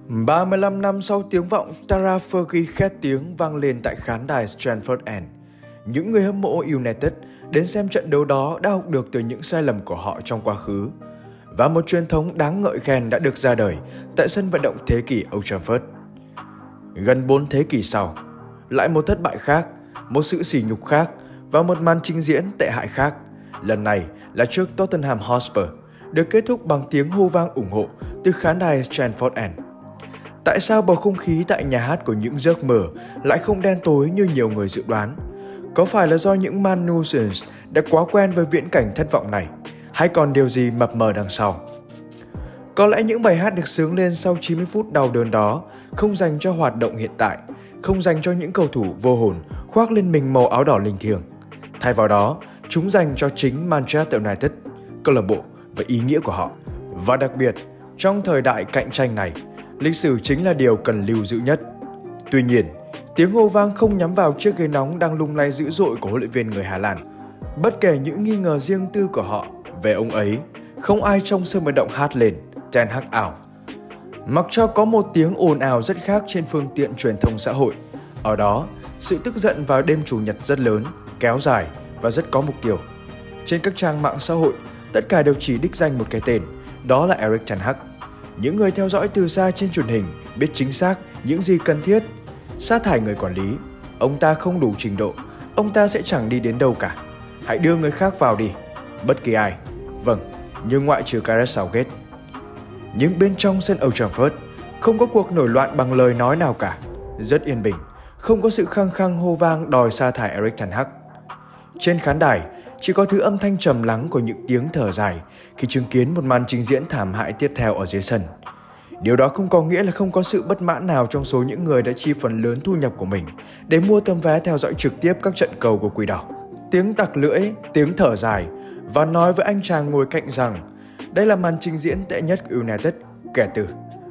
35 năm sau tiếng vọng Tara Fergie khét tiếng vang lên tại khán đài Stamford End, những người hâm mộ United đến xem trận đấu đó đã học được từ những sai lầm của họ trong quá khứ. Và một truyền thống đáng ngợi khen đã được ra đời tại sân vận động thế kỷ Old Trafford. Gần 4 thế kỷ sau, lại một thất bại khác, một sự sỉ nhục khác và một màn trình diễn tệ hại khác. Lần này là trước Tottenham Hotspur, được kết thúc bằng tiếng hô vang ủng hộ từ khán đài Stamford End. Tại sao bầu không khí tại nhà hát của những giấc mơ lại không đen tối như nhiều người dự đoán? Có phải là do những Man Nuisance đã quá quen với viễn cảnh thất vọng này, hay còn điều gì mập mờ đằng sau? Có lẽ những bài hát được xướng lên sau 90 phút đau đớn đó không dành cho hoạt động hiện tại, không dành cho những cầu thủ vô hồn khoác lên mình màu áo đỏ linh thiêng. Thay vào đó, chúng dành cho chính Manchester United, câu lạc bộ và ý nghĩa của họ. Và đặc biệt, trong thời đại cạnh tranh này, lịch sử chính là điều cần lưu giữ nhất. Tuy nhiên, tiếng hô vang không nhắm vào chiếc ghế nóng đang lung lay dữ dội của huấn luyện viên người Hà Lan. Bất kể những nghi ngờ riêng tư của họ về ông ấy, không ai trong sân vận động hát lên Ten Hag out. Mặc cho có một tiếng ồn ào rất khác trên phương tiện truyền thông xã hội, ở đó, sự tức giận vào đêm chủ nhật rất lớn, kéo dài và rất có mục tiêu. Trên các trang mạng xã hội, tất cả đều chỉ đích danh một cái tên, đó là Erik ten Hag. Những người theo dõi từ xa trên truyền hình biết chính xác những gì cần thiết. Sa thải người quản lý, ông ta không đủ trình độ, ông ta sẽ chẳng đi đến đâu cả. Hãy đưa người khác vào đi, bất kỳ ai. Vâng, nhưng ngoại trừ Gareth Southgate. Nhưng bên trong sân Old Trafford không có cuộc nổi loạn bằng lời nói nào cả. Rất yên bình, không có sự khăng khăng hô vang đòi sa thải Erik ten Hag. Trên khán đài chỉ có thứ âm thanh trầm lắng của những tiếng thở dài khi chứng kiến một màn trình diễn thảm hại tiếp theo ở dưới sân. Điều đó không có nghĩa là không có sự bất mãn nào trong số những người đã chi phần lớn thu nhập của mình để mua tấm vé theo dõi trực tiếp các trận cầu của Quỷ Đỏ. Tiếng tặc lưỡi, tiếng thở dài và nói với anh chàng ngồi cạnh rằng đây là màn trình diễn tệ nhất của United kể từ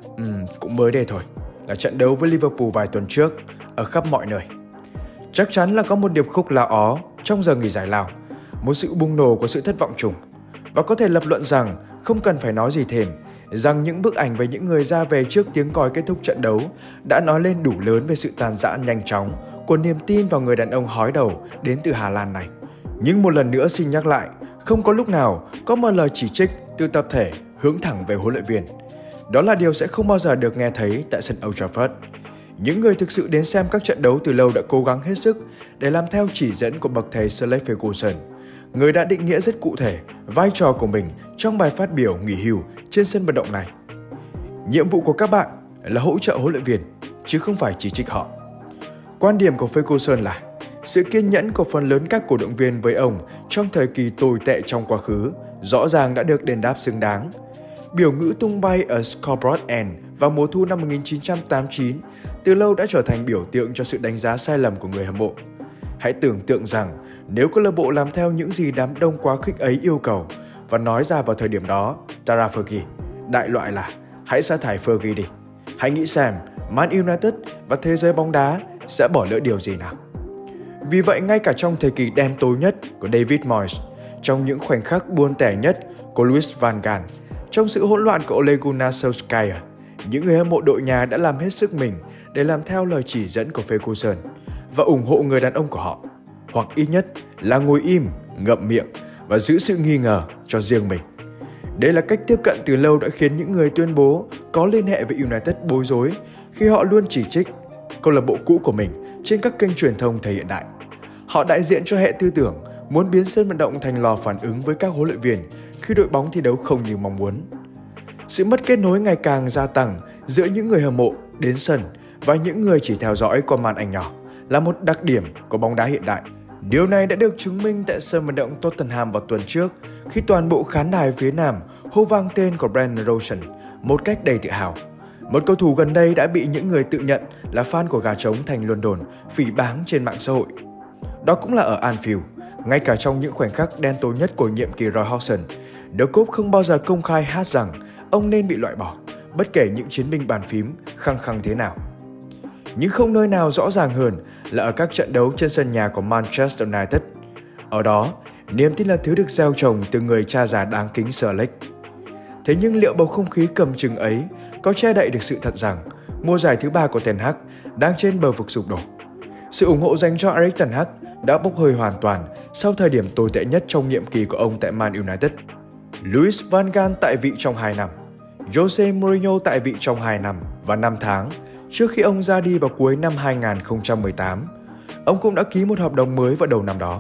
cũng mới đây thôi, là trận đấu với Liverpool vài tuần trước ở khắp mọi nơi. Chắc chắn là có một điệp khúc la ó trong giờ nghỉ giải lao, một sự bùng nổ của sự thất vọng chung. Và có thể lập luận rằng không cần phải nói gì thêm, rằng những bức ảnh về những người ra về trước tiếng còi kết thúc trận đấu đã nói lên đủ lớn về sự tàn rã nhanh chóng của niềm tin vào người đàn ông hói đầu đến từ Hà Lan này. Nhưng một lần nữa xin nhắc lại, không có lúc nào có một lời chỉ trích từ tập thể hướng thẳng về huấn luyện viên. Đó là điều sẽ không bao giờ được nghe thấy tại sân Old Trafford. Những người thực sự đến xem các trận đấu từ lâu đã cố gắng hết sức để làm theo chỉ dẫn của bậc thầy Sir Alex Ferguson, người đã định nghĩa rất cụ thể vai trò của mình trong bài phát biểu nghỉ hưu trên sân vận động này. Nhiệm vụ của các bạn là hỗ trợ huấn luyện viên, chứ không phải chỉ trích họ. Quan điểm của Ferguson là sự kiên nhẫn của phần lớn các cổ động viên với ông trong thời kỳ tồi tệ trong quá khứ rõ ràng đã được đền đáp xứng đáng. Biểu ngữ tung bay ở Scoreboard End vào mùa thu năm 1989 từ lâu đã trở thành biểu tượng cho sự đánh giá sai lầm của người hâm mộ. Hãy tưởng tượng rằng nếu câu lạc bộ làm theo những gì đám đông quá khích ấy yêu cầu và nói ra vào thời điểm đó, Tara Fergie, đại loại là hãy sa thải Fergie đi. Hãy nghĩ xem Man United và thế giới bóng đá sẽ bỏ lỡ điều gì nào. Vì vậy ngay cả trong thời kỳ đen tối nhất của David Moyes, trong những khoảnh khắc buồn tẻ nhất của Louis van Gaal, trong sự hỗn loạn của Ole Gunnar Solskjaer, những người hâm mộ đội nhà đã làm hết sức mình để làm theo lời chỉ dẫn của Ferguson và ủng hộ người đàn ông của họ, hoặc ít nhất là ngồi im, ngậm miệng và giữ sự nghi ngờ cho riêng mình. Đây là cách tiếp cận từ lâu đã khiến những người tuyên bố có liên hệ với United bối rối khi họ luôn chỉ trích câu lạc bộ cũ của mình trên các kênh truyền thông thời hiện đại. Họ đại diện cho hệ tư tưởng muốn biến sân vận động thành lò phản ứng với các huấn luyện viên khi đội bóng thi đấu không như mong muốn. Sự mất kết nối ngày càng gia tăng giữa những người hâm mộ đến sân và những người chỉ theo dõi qua màn ảnh nhỏ là một đặc điểm của bóng đá hiện đại. Điều này đã được chứng minh tại sân vận động Tottenham vào tuần trước khi toàn bộ khán đài phía Nam hô vang tên của Brendan Rodgers một cách đầy tự hào. Một cầu thủ gần đây đã bị những người tự nhận là fan của gà trống thành London phỉ báng trên mạng xã hội. Đó cũng là ở Anfield, ngay cả trong những khoảnh khắc đen tối nhất của nhiệm kỳ Roy Hodgson, The Cop không bao giờ công khai hát rằng ông nên bị loại bỏ, bất kể những chiến binh bàn phím khăng khăng thế nào. Nhưng không nơi nào rõ ràng hơn là ở các trận đấu trên sân nhà của Manchester United. Ở đó, niềm tin là thứ được gieo trồng từ người cha già đáng kính Sir Alex. Thế nhưng liệu bầu không khí cầm chừng ấy có che đậy được sự thật rằng mùa giải thứ 3 của Ten Hag đang trên bờ vực sụp đổ. Sự ủng hộ dành cho Erik ten Hag đã bốc hơi hoàn toàn sau thời điểm tồi tệ nhất trong nhiệm kỳ của ông tại Man United. Louis van Gaal tại vị trong 2 năm, Jose Mourinho tại vị trong 2 năm và 5 tháng trước khi ông ra đi vào cuối năm 2018. Ông cũng đã ký một hợp đồng mới vào đầu năm đó.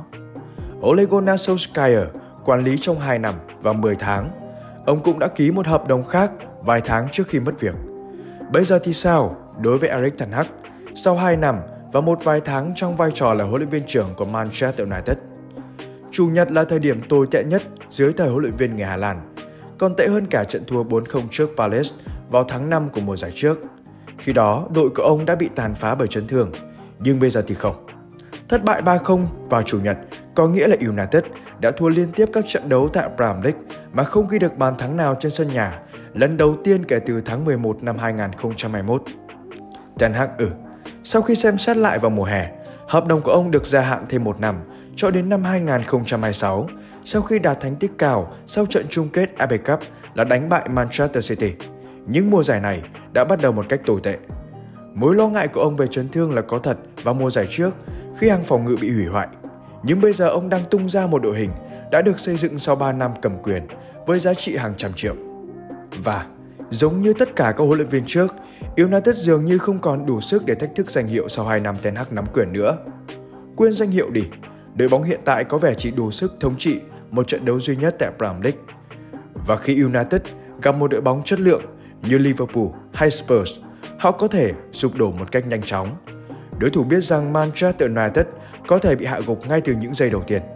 Ole Gunnar Solskjaer quản lý trong 2 năm và 10 tháng. Ông cũng đã ký một hợp đồng khác vài tháng trước khi mất việc. Bây giờ thì sao đối với Erik ten Hag sau 2 năm và một vài tháng trong vai trò là huấn luyện viên trưởng của Manchester United? Chủ nhật là thời điểm tồi tệ nhất dưới thời huấn luyện viên người Hà Lan, còn tệ hơn cả trận thua 4-0 trước Palace vào tháng 5 của mùa giải trước. Khi đó, đội của ông đã bị tàn phá bởi chấn thương, nhưng bây giờ thì không. Thất bại 3-0 vào Chủ nhật có nghĩa là United đã thua liên tiếp các trận đấu tại Premier League mà không ghi được bàn thắng nào trên sân nhà, lần đầu tiên kể từ tháng 11 năm 2021. Ten Hag sau khi xem xét lại vào mùa hè, hợp đồng của ông được gia hạn thêm 1 năm cho đến năm 2026 sau khi đạt thành tích cao sau trận chung kết FA Cup là đánh bại Manchester City. Nhưng mùa giải này đã bắt đầu một cách tồi tệ. Mối lo ngại của ông về chấn thương là có thật vào mùa giải trước khi hàng phòng ngự bị hủy hoại. Nhưng bây giờ ông đang tung ra một đội hình đã được xây dựng sau 3 năm cầm quyền với giá trị hàng trăm triệu. Và giống như tất cả các huấn luyện viên trước, United dường như không còn đủ sức để thách thức danh hiệu sau 2 năm Ten Hag nắm quyền nữa. Quên danh hiệu đi, đội bóng hiện tại có vẻ chỉ đủ sức thống trị một trận đấu duy nhất tại Premier League. Và khi United gặp một đội bóng chất lượng như Liverpool hay Spurs, họ có thể sụp đổ một cách nhanh chóng. Đối thủ biết rằng Manchester United có thể bị hạ gục ngay từ những giây đầu tiên.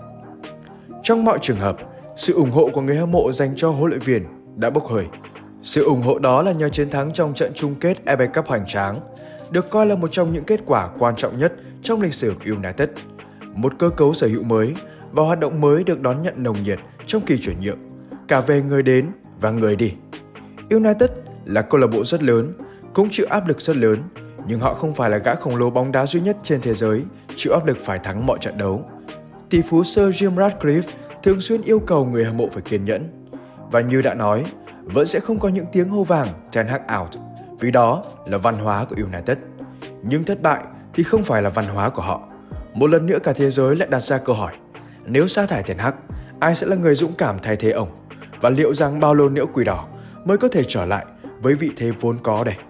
Trong mọi trường hợp, sự ủng hộ của người hâm mộ dành cho huấn luyện viên đã bốc hơi. Sự ủng hộ đó là nhờ chiến thắng trong trận chung kết FA Cup hoành tráng, được coi là một trong những kết quả quan trọng nhất trong lịch sử United. Một cơ cấu sở hữu mới và hoạt động mới được đón nhận nồng nhiệt trong kỳ chuyển nhượng, cả về người đến và người đi. United là câu lạc bộ rất lớn, cũng chịu áp lực rất lớn, nhưng họ không phải là gã khổng lồ bóng đá duy nhất trên thế giới chịu áp lực phải thắng mọi trận đấu. Tỷ phú Sir Jim Ratcliffe thường xuyên yêu cầu người hâm mộ phải kiên nhẫn. Và như đã nói, vẫn sẽ không có những tiếng hô vàng Ten Hag out, vì đó là văn hóa của United. Nhưng thất bại thì không phải là văn hóa của họ. Một lần nữa cả thế giới lại đặt ra câu hỏi, nếu sa thải Ten Hag, ai sẽ là người dũng cảm thay thế ông? Và liệu rằng bao lâu nữa Quỷ Đỏ mới có thể trở lại với vị thế vốn có đây?